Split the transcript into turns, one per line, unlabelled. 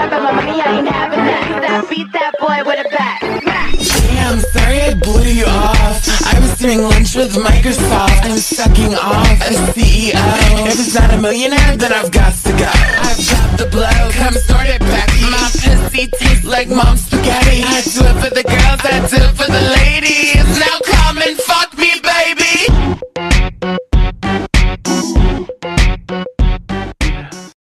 but my money, I ain't having that. Beat that boy with a bat.
Damn, sorry I blew you off. I was doing lunch with Microsoft. I'm sucking off a CEO. If it's not a millionaire, then I've got to go. I've got the blow, come start it back. My pussy tastes like mom's spaghetti. I do it for the girls, I do it for the